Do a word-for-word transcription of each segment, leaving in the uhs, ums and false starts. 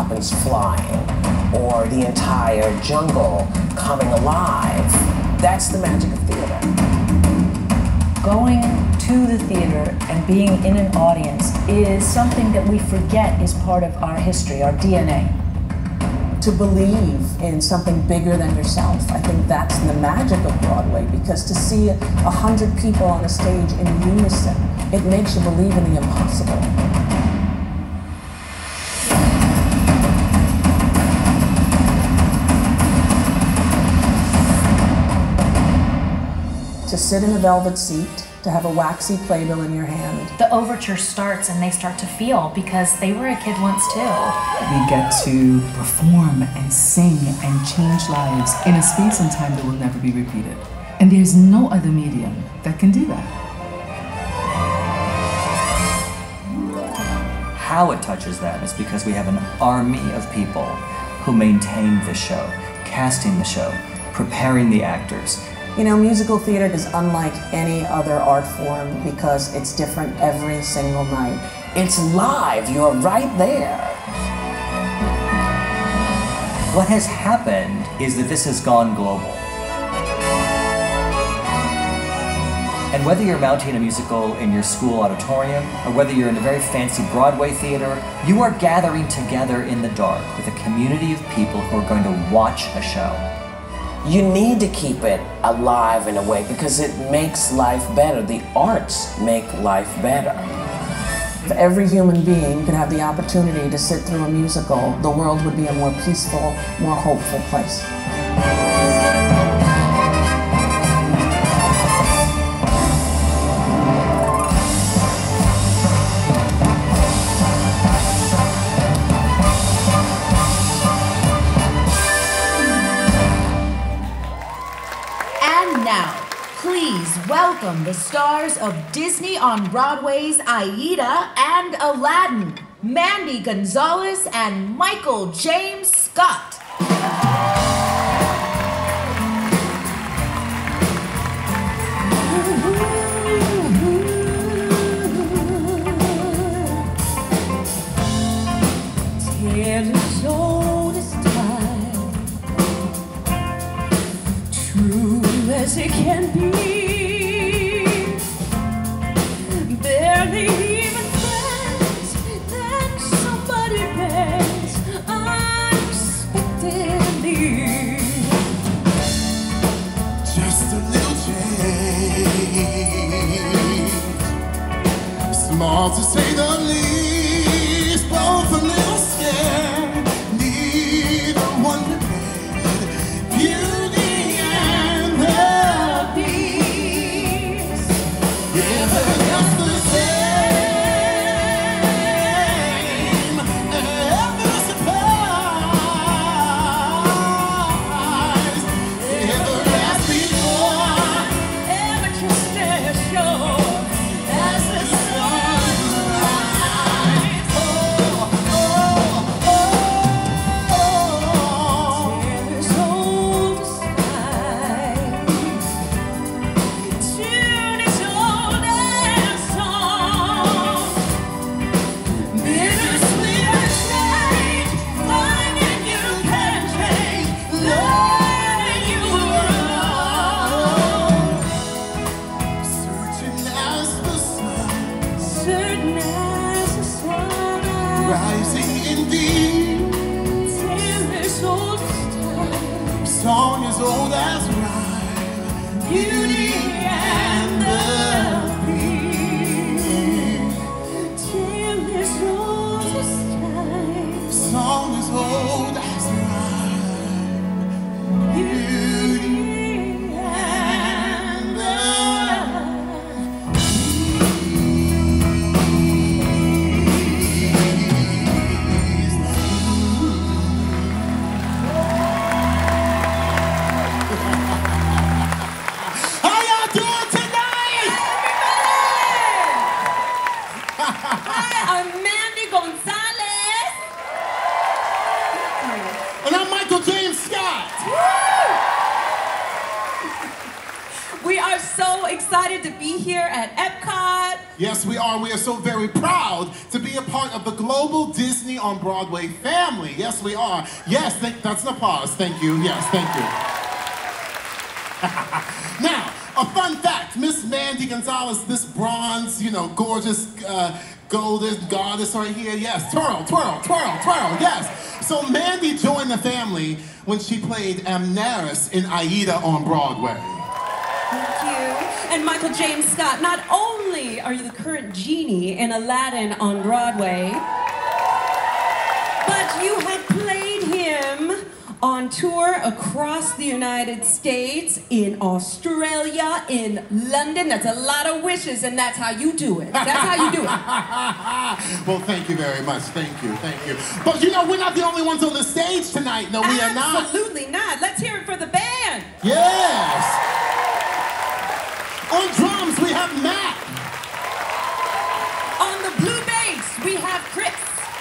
robins flying, or the entire jungle coming alive. That's the magic of theater. Going to the theater and being in an audience is something that we forget is part of our history, our D N A. To believe in something bigger than yourself, I think that's the magic of Broadway, because to see a hundred people on a stage in unison, it makes you believe in the impossible. To sit in a velvet seat, to have a waxy playbill in your hand. The overture starts and they start to feel because they were a kid once too. We get to perform and sing and change lives in a space and time that will never be repeated. And there's no other medium that can do that. How it touches them is because we have an army of people who maintain the show, casting the show, preparing the actors. You know, musical theater is unlike any other art form because it's different every single night. It's live, you're right there. What has happened is that this has gone global. And whether you're mounting a musical in your school auditorium, or whether you're in a very fancy Broadway theater, you are gathering together in the dark with a community of people who are going to watch a show. You need to keep it alive in a way because it makes life better. The arts make life better. If every human being could have the opportunity to sit through a musical, the world would be a more peaceful, more hopeful place. Welcome the stars of Disney on Broadway's Aida and Aladdin, Mandy Gonzales and Michael James Scott. Tale as old as time, true as it can be. Barely even friends, then somebody bends unexpectedly. Just a little change, small to say the least, both a little scared, neither one prepared. Beauty and the Beast, yeah, but just the same, ever surprised, ever as before, ever just as sure as the sunrise. Oh, oh, oh, oh, tears old as time, tune is old as song, bittersweet as change, finding you can change, learning you were wrong, searching as the sun, certain as the sun, rising indeed, tale is old as time, song is old as rhyme, beauty and the Beast, tale is old as time, song is old as rhyme, beauty and the How y'all doing tonight? Hi, I'm Mandy Gonzales. And I'm Michael James Scott. We are so excited to be here at EPCOT. Yes, we are. We are so very proud to be a part of the global Disney on Broadway family. Yes, we are. Yes, thank, that's an applause. Thank you. Yes, thank you. Now, a fun fact. Miss Mandy Gonzales, this bronze, you know, gorgeous uh, golden goddess right here. Yes, twirl, twirl, twirl, twirl. Yes. So Mandy joined the family when she played Amneris in Aida on Broadway. Thank you. And Michael James Scott, not only are you the current Genie in Aladdin on Broadway, but you have played him on tour across the United States, in Australia, in London. That's a lot of wishes, and that's how you do it. That's how you do it. Well, thank you very much. Thank you, thank you. But you know, we're not the only ones on the stage tonight. No, we are not. Absolutely not. Let's hear it for the band. Yes. On drums, we have Matt. On the blue bass, we have Chris.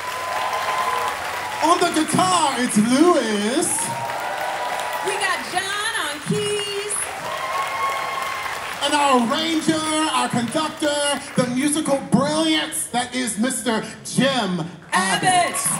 On the guitar, it's Louis. We got John on keys. And our arranger, our conductor, the musical brilliance that is Mister Jim Abbott. Abbott.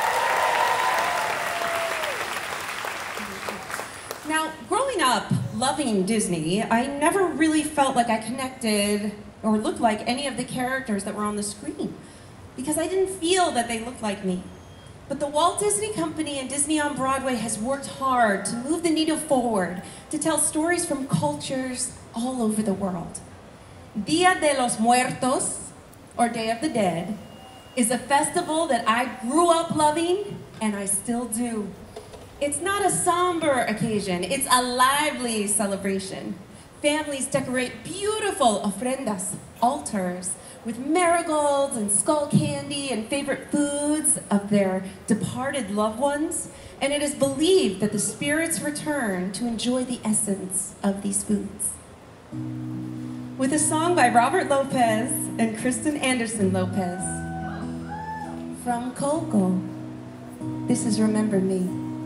Now, growing up, loving Disney, I never really felt like I connected or looked like any of the characters that were on the screen because I didn't feel that they looked like me. But the Walt Disney Company and Disney on Broadway has worked hard to move the needle forward, to tell stories from cultures all over the world. Dia de los Muertos, or Day of the Dead, is a festival that I grew up loving, and I still do. It's not a somber occasion, it's a lively celebration. Families decorate beautiful ofrendas, altars, with marigolds and skull candy and favorite foods of their departed loved ones. And it is believed that the spirits return to enjoy the essence of these foods. With a song by Robert Lopez and Kristen Anderson Lopez, from Coco, this is Remember Me.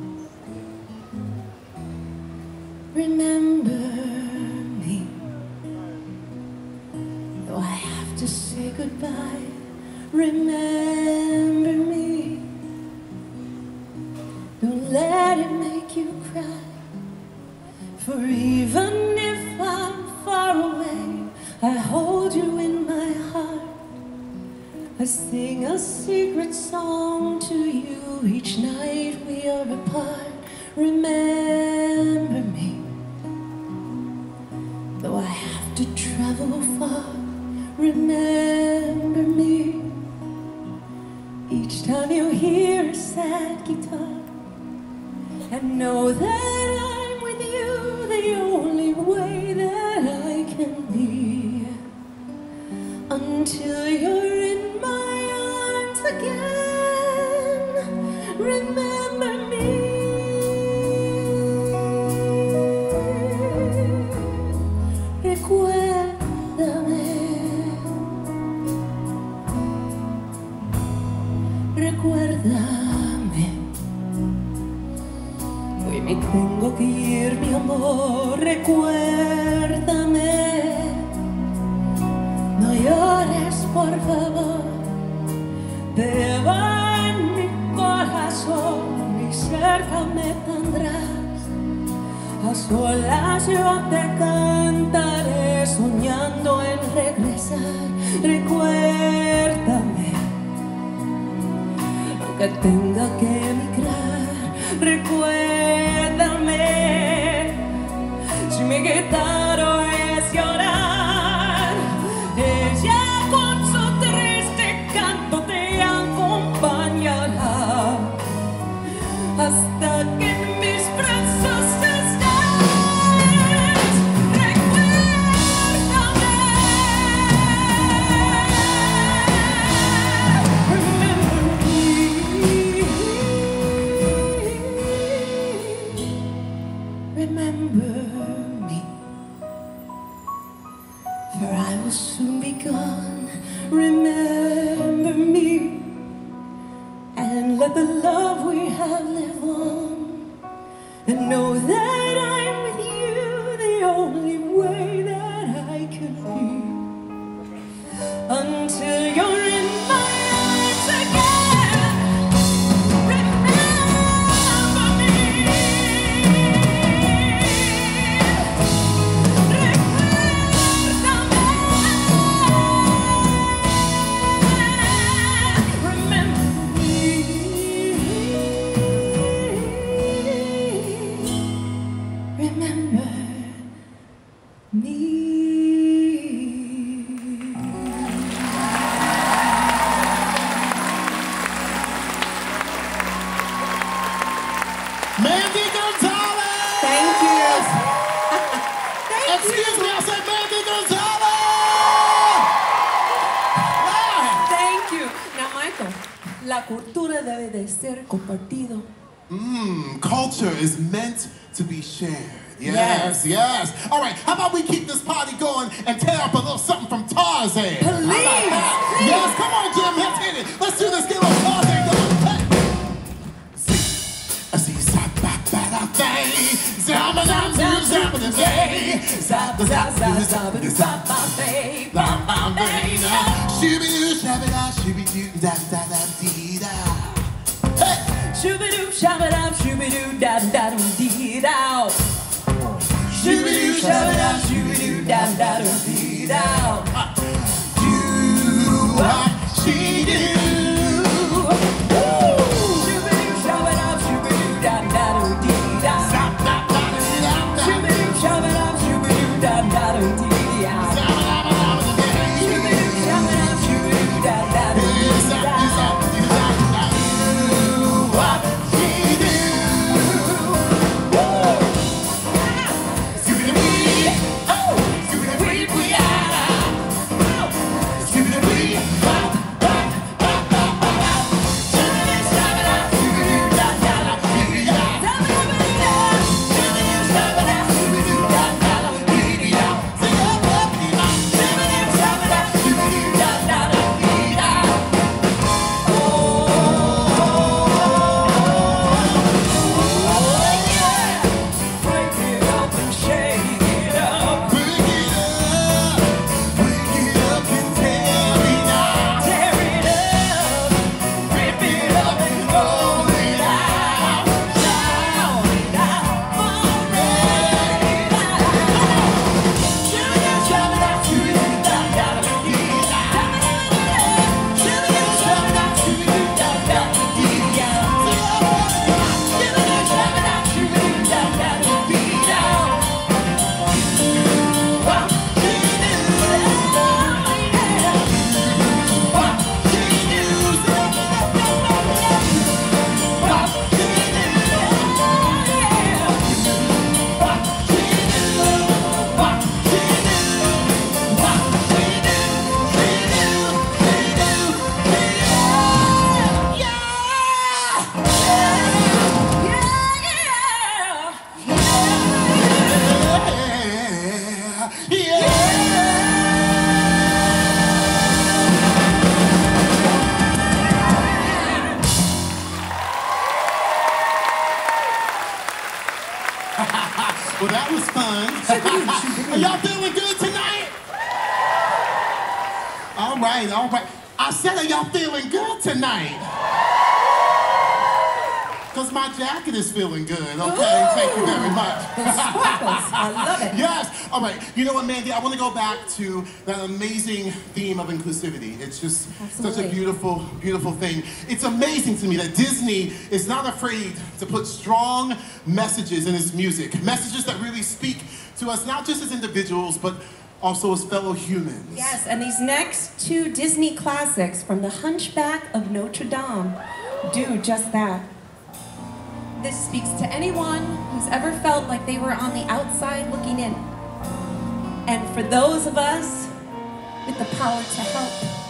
Remember me, though I have to say goodbye. Remember me, don't let it make you cry. For even if I'm far away, I hold you in my heart. I sing a secret song to you each night we are apart. Remember me, though I have to travel far. Remember me, each time you hear a sad guitar, and know that I'm with you the only way that I can be, until you're in my arms again. Remember me. Recuérdame, hoy me tengo que ir, mi amor. Recuérdame, no llores, por favor. Te va en mi corazón y cerca me tendrás. A solas yo te cantaré, soñando en regresar. Recuérdame, que tenga que emigrar. Recuérdame, si mi guitarra es llorar, ella con su triste canto te acompañará hasta que en mis brazos estés. Recuérdame. Remember me, for I will soon be gone. Remember me, and let the love we have live on, and know that I'm with you the only way that I can be, Mandy Gonzales! Thank you. Thank Excuse you. me, I said Mandy Gonzales! Thank you. Now, Michael, la cultura debe de ser compartido. Mmm, culture is meant to be shared. Yes. Yes, yes. All right, how about we keep this party going and tear up a little something from Tarzan? Please, How about that? please. Yes, come on, Jim, let's hit it. Let's do this, get a little Tarzan going. Hey. See, I see, zap, bap, bap, bap, bang. Zap, zap, zap, zap, zap, bang. Zap, zap, zap, zap, zap, bang. Bam, bam, bang. Shooby-doo, shabba-da, shooby-doo, zap, zap, zap, dee-da. Hey. Shooby-doo, shabba-dum, shooby-doo, da-da-da-dum-dee-dow. Shooby-doo, Shabba-dum, shooby-doo, da-da-da-dum-dee-dow. Do what she do. Shooby-doo, shabba-dum, shooby-doo, da-da-da-dum-dee-dow. Shooby-doo, shabba-dum, shooby-doo, da-da-da-dum-dee-dow. Shooby-doo, shabba-dum, shooby-doo, da-da-da-dum-dee-dow. Well, that was fun. Are y'all feeling good tonight? All right, all right. I said, are y'all feeling good tonight? Because my jacket is feeling good, okay? Ooh. Thank you very much. I love it. Yes. All right. You know what, Mandy? I want to go back to that amazing theme of inclusivity. It's just Absolutely. Such a beautiful, beautiful thing. It's amazing to me that Disney is not afraid to put strong messages in its music. Messages that really speak to us, not just as individuals, but also as fellow humans. Yes, and these next two Disney classics from The Hunchback of Notre Dame do just that. This speaks to anyone who's ever felt like they were on the outside looking in. And for those of us with the power to help.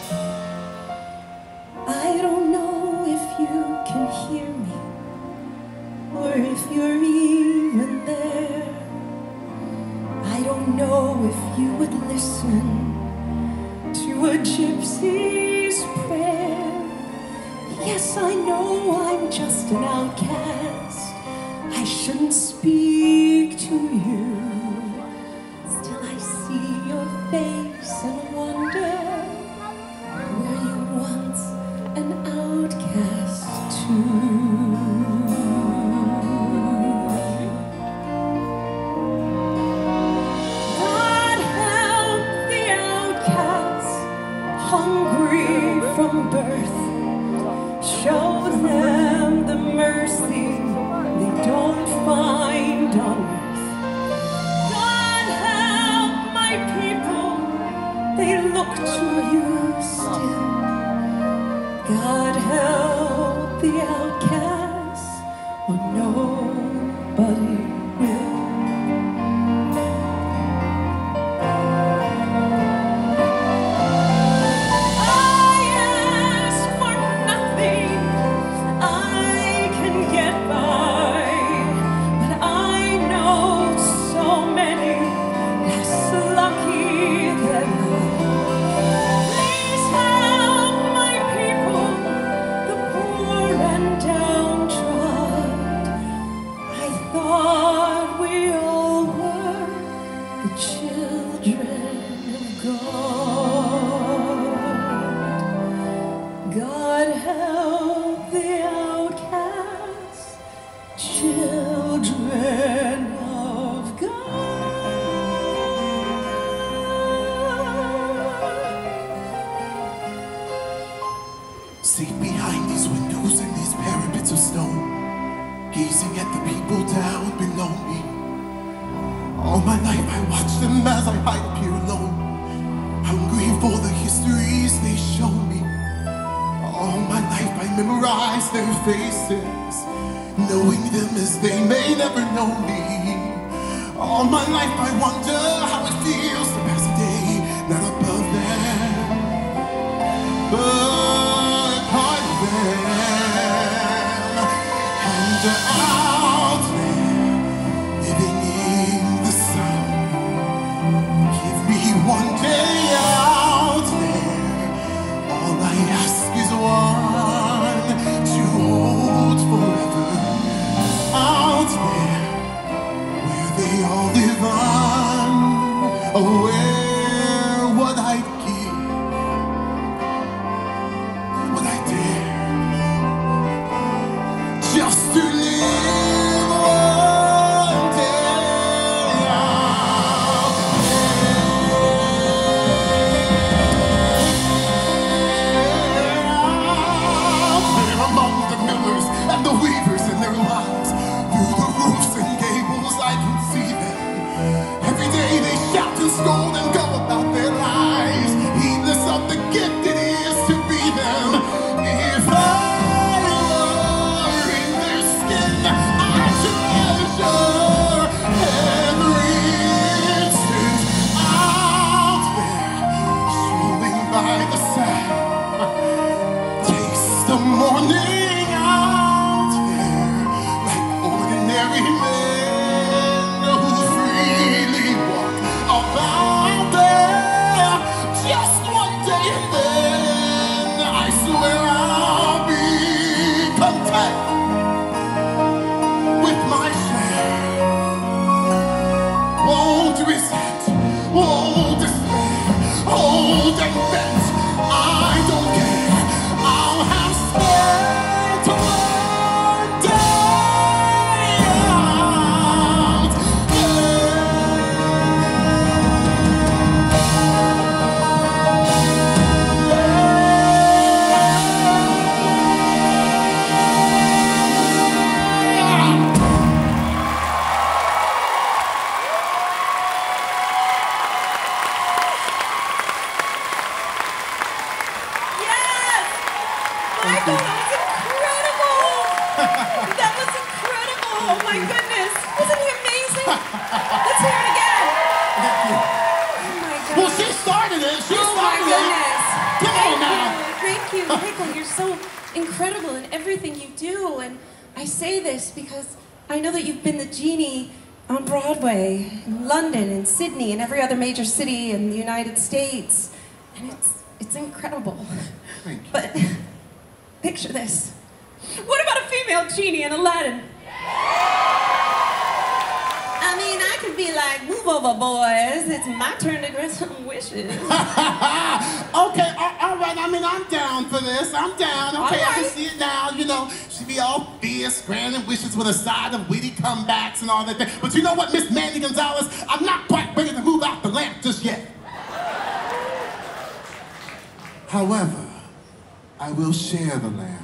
I don't know if you can hear me, or if you're even there. I don't know if you would listen to a gypsy's prayer. Yes, I know I'm just an outcast. I shouldn't speak to you. Still I see your face and wonder, were you once an outcast too? God help the outcasts, hungry from birth. Show them the mercy they don't find on earth. God help my people, they look to you still. God help the outcasts, oh no. but it will. I ask for nothing, I can get by, but I know so many less lucky than I. Please help my people, the poor and downtrodden. I thought we all were the children of God. God help the outcasts, children of God. Seat behind these windows and these parapets of stone, gazing at the people down below me. All my life I watch them as I hide up here alone, hungry for the histories they show me. All my life I memorize their faces, knowing them as they may never know me. All my life I wonder how it feels to pass a day not above them, but part of them. And out there, living in the sun, give me one day out there. All I ask is one to hold forever. Out there, where they all live on, aware what I'd give, what I dare, just to live one day out there, among the millers and the weavers and their lives. Through the roofs and gables I can see them. Every day they shout and scold and go about their lives, heedless of the gift it is to be them. If I were in their skin, I'd treasure every instant out there, strolling by the sand. Taste the morning out there, like ordinary men who freely walk about there. Just one day and then I swear I'll be content with my share. Won't resent, won't despair, hold and bent. I don't care, I'll have spent one day out Yes! Michael, that was incredible! That was incredible! Oh my goodness! Wasn't he amazing? Let's hear it again! Oh my God. Well, she started it. She Oh my started goodness! it. Come on now. Thank you, Michael. You're so incredible in everything you do, and I say this because I know that you've been the Genie on Broadway, in London, and Sydney, and every other major city in the United States, and it's it's incredible. Thank you. But picture this: what about a female Genie in Aladdin? I mean, I could be like, move over, boys. It's my turn to grant some wishes. Okay, all, all right. I mean, I'm down for this. I'm down. Okay, I can right. see it now. You know, she be all fierce, granting wishes with a side of witty comebacks and all that thing. But you know what, Miss Mandy Gonzales? I'm not quite ready to move out the lamp just yet. However, I will share the lamp.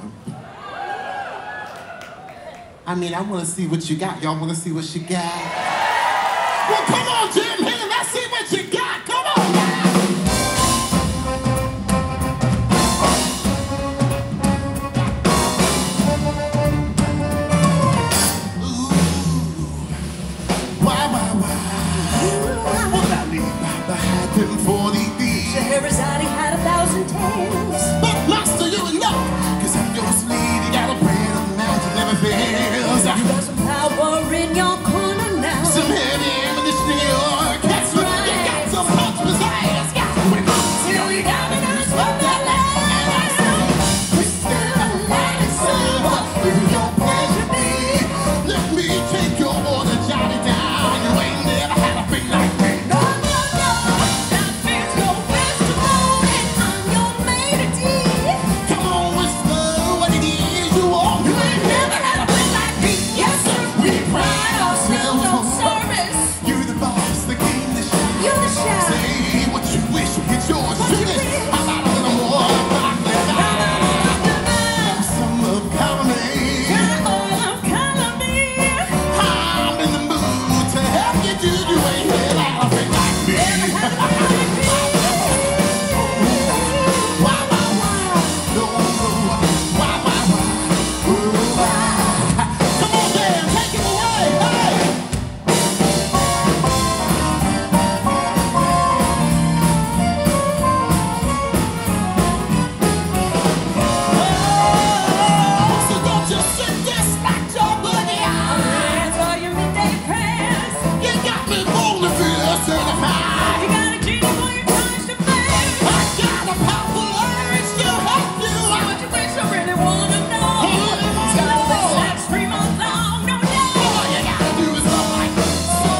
I mean, I want to see what you got. Y'all want to see what she got? Well, come on, Jim. Here, let's see what you got. Come on now. Ooh. on your corner now. Some heavy ammunition in your That's right. You got some punch pizzazz. When I'm still you got me down from that land. I say, we're still alive, son. What will your pleasure be? Let me take your order, jot it down. You ain't never had a thing like me. No, no, no. That feels no festival, and I'm your lady. Come on, whisper what it is you want. You ain't never had a thing like me. Yes, sir. We pride ourselves on service. You're the boss, the king, the show. You're the chef. Say what you wish, it's yours. What Do you this. wish. How about a little more? Some love, color me. I'm in the mood to help you do. You ain't never had a thing like me. Why, why, why? No, no, why, why, why? Ooh, why? Come on, Dan, take it away. Hey! So don't just sit there, slack your booty out. That's all your midday prayers. You got me rolling through the certified. You got a genie for your times to bear. I got a powerful urge to help you. What you wish I really wanna know. It's gonna be like three months long. No, no. All you gotta do is go like so.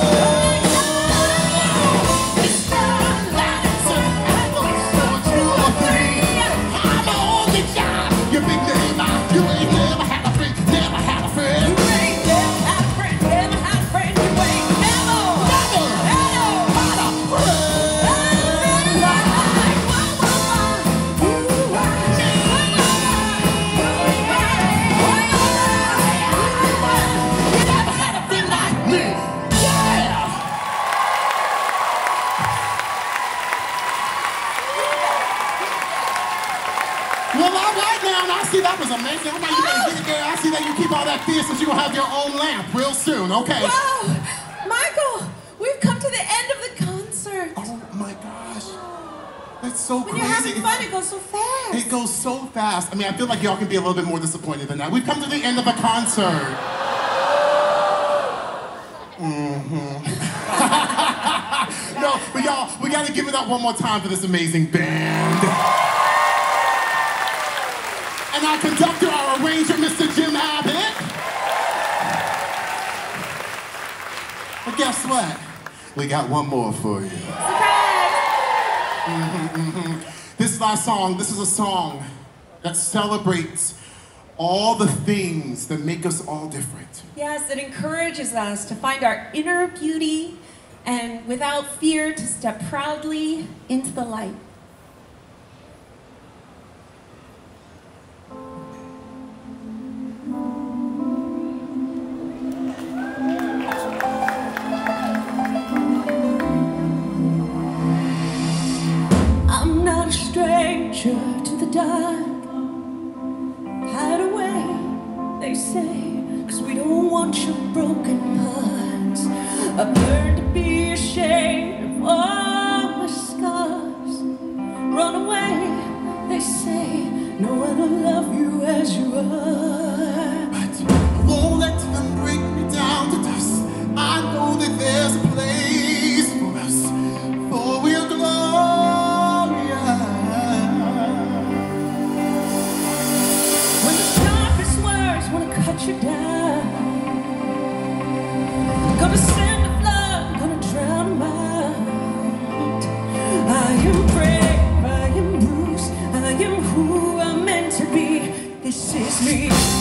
It's not like so. I'm gonna start two or three. I'm on the job. Your big name out. You ain't never had a friend, never had a friend. You ain't never had a friend, never had a friend. You ain't never, Never never had a friend. You never had a friend like me. Yeah. Well, all right now, now I see that was amazing. All right, you better get it there. I see that you keep all that fierce since you're gonna have your own lamp real soon, okay? Wow, Michael, we've come to the end of the concert. Oh my gosh. That's so When crazy. you're having It's- fun, it goes so fast. It goes so fast. I mean, I feel like y'all can be a little bit more disappointed than that. We've come to the end of a concert. Mm-hmm. No, but y'all, we gotta give it up one more time for this amazing band. And our conductor, our arranger, Mister Jim Abbott. But guess what? We got one more for you. Mhm, mhm. This last song, this is a song that celebrates all the things that make us all different. Yes, it encourages us to find our inner beauty and without fear to step proudly into the light. I'm not a stranger to the dark. Hide away, they say, 'cause we don't want your broken parts. I've learned to be ashamed of all my scars. Run away, they say, no one will love you as you are. But I won't let them break me down to dust. I know that there's a place for us, for we're glorious. When the sharpest words wanna cut you down, gonna send the flood, gonna drown 'em out. I am brave, I am bruised, I am who I'm meant to be. This is me.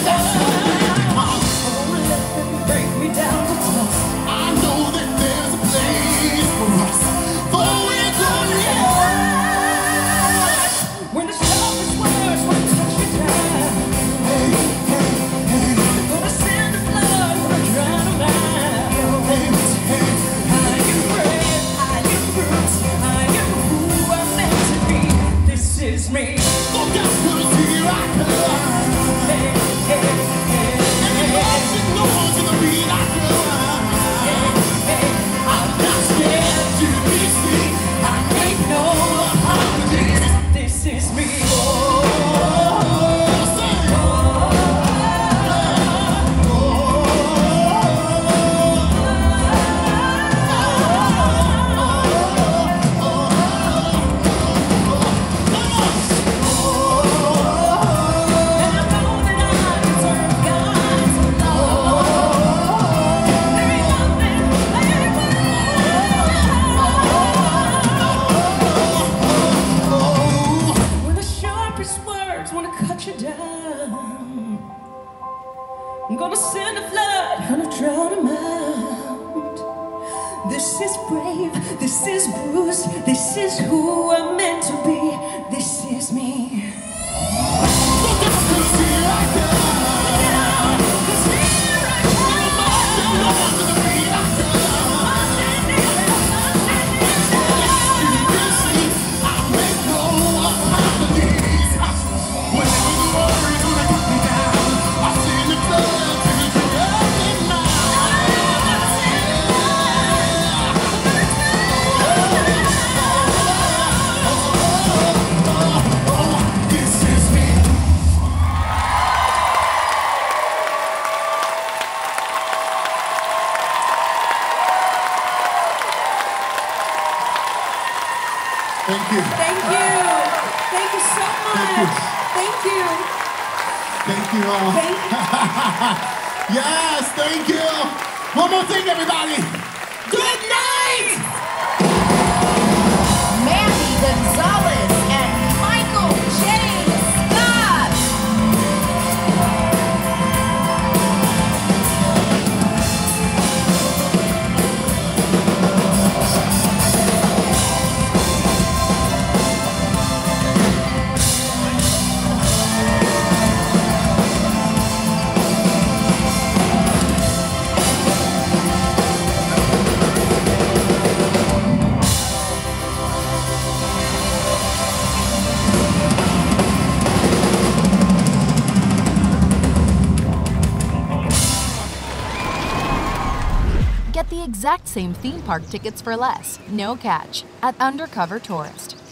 That's the way it comes. Don't let them break me down to dust. I know that there's a place for us, for we're gonna have. When the sharpest words want to touch you down, Hey, hey, hey, gonna send the blood, gonna drown them out. hey, hey. I am brave, I am bruised, I am who I'm meant to be. This is me. Look out, 'cause here I come. Hey, hey, hey, And the lights and noise of the beat I come. hey. I'm not scared to be seen. I make no apologies. This is me. When the sharpest words want to cut you down, I'm gonna send a flood, gonna drown them out. This is brave, this is Bruce, this is who I'm meant to be. This is me. Look out, 'cause here I come. 'Cause here I And the lights and noise of the beat I come. You can see I make no apologies. Whenever the worries wanna cut me down, I send the blood to the broken mind. This is me. Thank you. Thank you. Thank you so much. Thank you. Thank you all. Thank you. Yes, thank you. One more thing, everybody. Good night. Mandy Gonzales and Michael James Scott. Get the exact same theme park tickets for less, no catch, at Undercover Tourist.